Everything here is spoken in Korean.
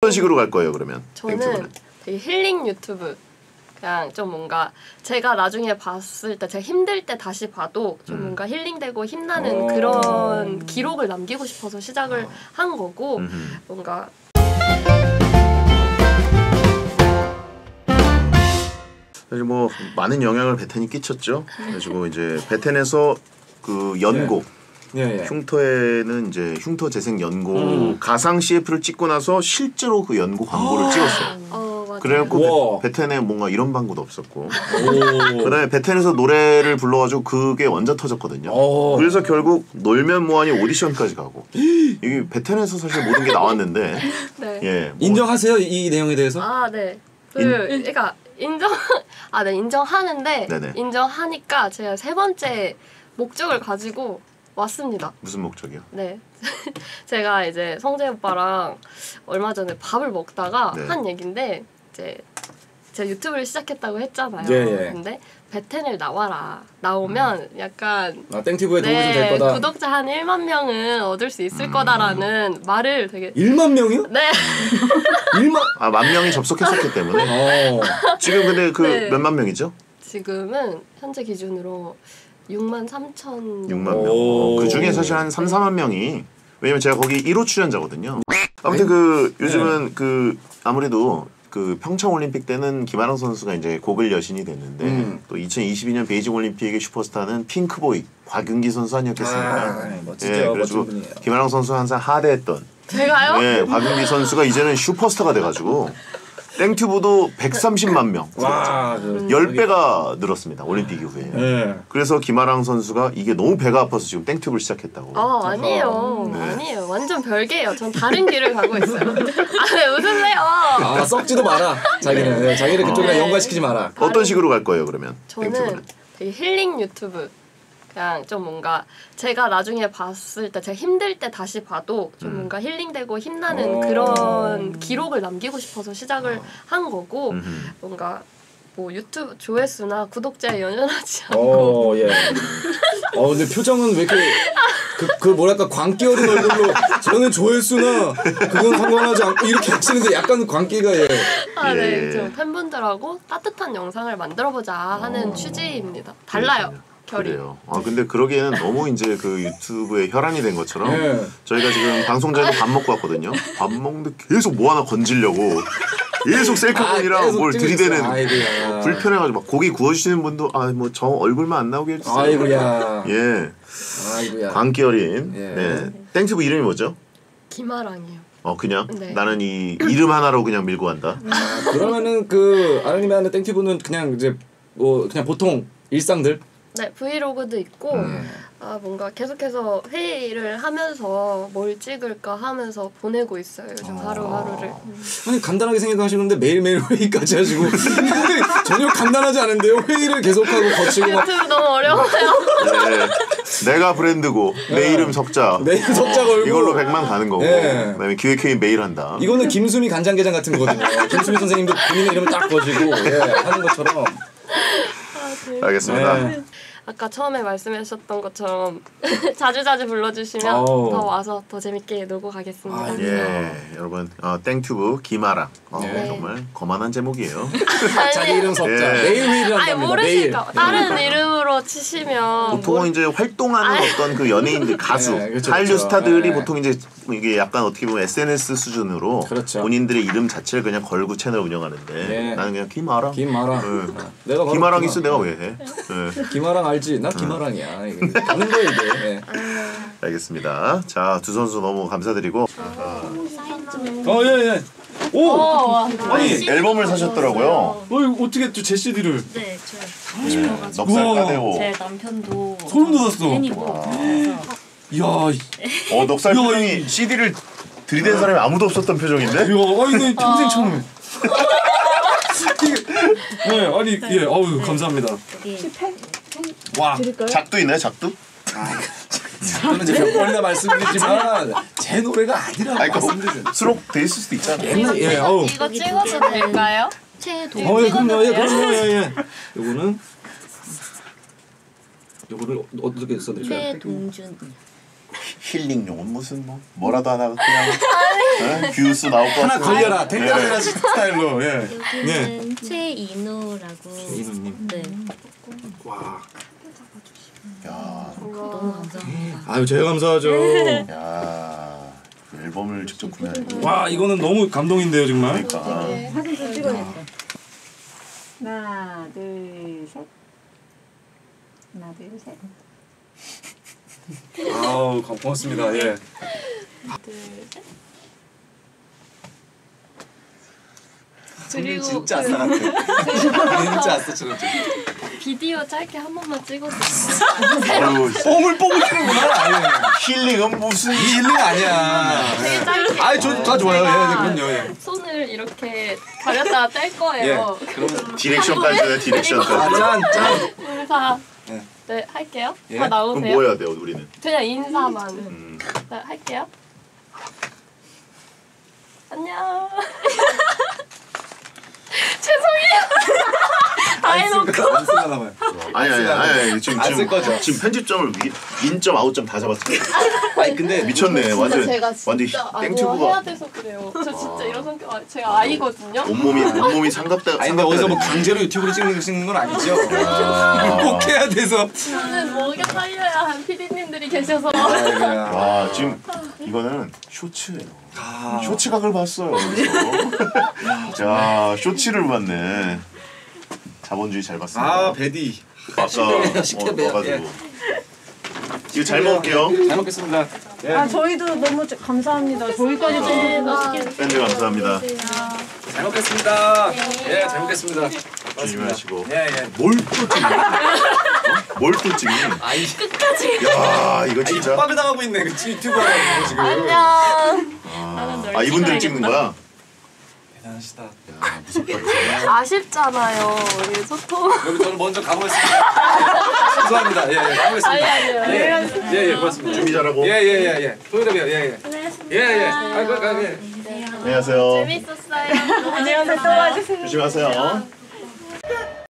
어떤 식으로 갈 거예요 그러면? 저는 땡튜브는? 되게 힐링 유튜브. 그냥 좀 뭔가 제가 나중에 봤을 때 제가 힘들 때 다시 봐도 좀 뭔가 힐링되고 힘나는 그런 기록을 남기고 싶어서 시작을 한 거고 뭔가 사실 뭐 많은 영향을 베텐이 끼쳤죠. 그래가지고 이제 베텐에서 그 연고 흉터에는 이제 흉터 재생 연고 가상 CF를 찍고 나서 실제로 그 연고 광고를 찍었어요. 그래갖고 베텐에 뭔가 이런 방구도 없었고 그다음에 베텐에서 노래를 불러가지고 그게 완전 터졌거든요. 그래서 결국 놀면 뭐하니 오디션까지 가고 이게 베텐에서 사실 모든 게 나왔는데 네. 예, 뭐 인정하세요 이 내용에 대해서? 아 네. 그러니까 네 인정하는데 네네. 인정하니까 제가 세 번째 목적을 가지고 왔습니다. 무슨 목적이요? 네. 제가 이제 성재 오빠랑 얼마 전에 밥을 먹다가 네. 한 얘긴데 이제 제가 유튜브를 시작했다고 했잖아요. 근데 베텐을 나와라. 나오면 약간 땡튜브에 도움이 좀 될 거다. 구독자 한 1만 명은 얻을 수 있을 거다라는 말을 되게 1만 명이요? 네. 1만? 아, 10,000명이 접속했었기 때문에 지금 근데 그 네. 몇만 명이죠? 지금은 현재 기준으로 63,000 6만 명. 그 중에 사실 한 3, 4만 명이 왜냐면 제가 거기 1호 출연자거든요. 아무튼 그 요즘은 그 아무래도 그 평창 올림픽 때는 김아랑 선수가 이제 고글 여신이 됐는데 또 2022년 베이징 올림픽의 슈퍼스타는 핑크보이 곽윤기 선수 아니었겠습니까? 멋지죠. 예, 그래서 김아랑 선수 항상 하대했던 제가요? 예, 곽윤기 선수가 이제는 슈퍼스타가 돼가지고 땡튜브도 130만 명. 와, 10배가 늘었습니다. 올림픽 이후에. 그래서 김아랑 선수가 이게 너무 배가 아파서 지금 땡튜브를 시작했다고. 아니에요. 네. 아니에요. 완전 별개예요. 전 다른 길을 가고 있어요. 왜 웃으세요? 썩지도 마라. 자기는. 자기를 그쪽이랑 연관시키지 마라. 어떤 식으로 갈 거예요 그러면? 저는 땡튜브는? 되게 힐링 유튜브. 그냥 좀 뭔가 제가 나중에 봤을 때 제가 힘들 때 다시 봐도 좀 뭔가 힐링되고 힘나는 그런 기록을 남기고 싶어서 시작을 한 거고 뭔가 뭐 유튜브 조회수나 구독자에 연연하지 않고 근데 표정은 왜 이렇게 그 뭐랄까 광기 어린 얼굴로 저는 조회수나 그건 상관하지 않고 이렇게 하시는데 약간 광기가 네. 좀 팬분들하고 따뜻한 영상을 만들어보자 하는 취지입니다. 달라요. 그래요. 근데 그러기에는 너무 이제 그 유튜브의 혈안이 된 것처럼 저희가 지금 방송 전에 밥 먹고 왔거든요. 밥 먹는데 계속 뭐 하나 건지려고 계속 셀카폰이랑 뭘 들이대는 불편해가지고 막 고기 구워주시는 분도 뭐 저 얼굴만 안 나오게 해주세요. 아이고야. 아이고야. 광기 어린. 네. 땡튜브 이름이 뭐죠? 김아랑이요. 그냥 네. 나는 이 이름 하나로 그냥 밀고 간다. 그러면은 그 아랑님이 하는 땡튜브는 그냥 이제 뭐 그냥 보통 일상들. 네, 브이로그도 있고 뭔가 계속해서 회의를 하면서 뭘 찍을까 하면서 보내고 있어요. 요즘 하루하루를. 아니 간단하게 생각하시는데 매일매일 회의까지 하시고 전혀 간단하지 않은데요. 회의를 계속하고 거치고 유튜브 너무 어려워요. 네. 내가 브랜드고 내 이름 석자. 내 이름 석자 걸고 이걸로 100만 가는 거고. 그다음에 기획회의 매일 한다. 이거는 김수미 간장게장 같은 거거든요. 김수미 선생님도 본인의 이름을 딱 거시고 하는 것처럼. 알겠습니다. 아까 처음에 말씀하셨던 것처럼 자주자주 불러주시면 더 와서 더 재밌게 놀고 가겠습니다. 여러분 땡튜브 김아랑 정말 거만한 제목이에요. 자기 이름 석자 매일 회의를 한답니다. 모르실까? 다른 이름으로 치시면 보통은 이제 활동하는 어떤 그 연예인들 가수 한류 스타들이 보통 이제 이게 약간 어떻게 보면 SNS 수준으로 본인들의 이름 자체를 그냥 걸고 채널 운영하는데 나는 그냥 김아랑. 내가 김아랑 있어 내가 왜 해? 김아랑 알지? 나 김아랑이야. 아는 거야 이게. 알겠습니다. 자, 두 선수 너무 감사드리고. 예. 오! 아니 앨범을 사셨더라고요. 어떻게 또 제 CD를? 네, 제가 사고 싶어가지고. 넉살 까대오. 제 남편도 소름 돋았어. 팬이고. 이야. 넉살 표정이 CD를 들이댄 사람이 아무도 없었던 표정인데? 이야, 이거 평생 처음에. 아니 감사합니다. 와, 작두 있나요, 작두? 저는 이제 몇 번이나 말씀드리지만 제 노래가 아니라고 말씀드리죠. 수록 돼 있을 수도 있잖아. 이거 찍어도 될까요? 그럼요. 요거를 어떻게 써드릴까요? 최동준. 힐링용은 무슨 뭐라도 하나 그냥 뷰스 나올 것 하나 같아요. 걸려라 댕가대라 스타일로. 예. 여기는 최인호라고. 최인호님. 네. 와. 야, 너무 감사합니다. 아유 제가 감사하죠. 야, 그 앨범을 직접 구매하는. 와 이거는 너무 감동인데요 정말. 그러니까. 사진 좀 찍어야겠다. 하나, 둘, 셋. 하나, 둘, 셋. 아우 고맙습니다. 예. 그리고 진짜 아싸 같아. 진짜 아싸처럼. 비디오 짧게 한 번만 찍어주세요. 아유, 뽕을 뽑으시는구나. 힐링은 무슨 힐링 아니야. 되게 짧게. 아이 다 좋아요. 예, 그럼요. 예. 손을 이렇게 가렸다가 뗄 거예요. 그럼 디렉션까지 줘요. 디렉션까지. 짠. 인사. 네. 네, 할게요. 예? 다 그럼 나오세요. 뭐 해야 돼요, 우리는? 그냥 인사만. 네, 할게요. 안녕. 죄송해요. 다 해놓고. 안 쓰나 봐요. 아니 안쓸 거죠? 지금 편집점을 인점 아웃점 다 잡았어요. 아니 근데 미쳤네. 완전 제가 완전 진짜 해야 땡튜브가 돼서 그래요. 저 진짜 이런 성격 제가 아이거든요. 온몸이 상갑다. 아니 근데 어디서 뭐 강제로 유튜브를 찍는 건 아니죠? 꼭 해야 돼서. 저는 먹여 살려야 한 PD님들이 계셔서. 와 지금 이거는 쇼츠예요. 쇼츠각을 봤어요. 여기서. 자 쇼츠를 봤네. 자본주의 잘 봤습니다. 아 베디. 아까 식대배요. 넣어가지고. 이거 잘 먹을게요. 잘 먹겠습니다. 예. 아, 저희도 너무 감사합니다. 저희까지 좀 맛있게 밴드 감사합니다. 잘 먹겠습니다. 예, 잘 먹겠습니다. 조심하시고. 예, 예. 뭘 또 찍니? 뭘 또 찍니? 아이 야 이거 진짜. 협박을 당하고 있네. 그 유튜버라고 지금. 안녕. 아 이분들 찍는 거야? 대단하시다. 야 무섭다. 아쉽잖아요. 우리 소통. 여기 저는 먼저 가보겠습니다. 죄송합니다. 예, 예, 가보겠습니다. 아니에요. 예, 고맙습니다. 준비 잘하고. 예. 토요일에 봬요. 예. 예. 안녕하세요. 재밌었어요. 안녕하세요. 또 와주세요. 조심하세요.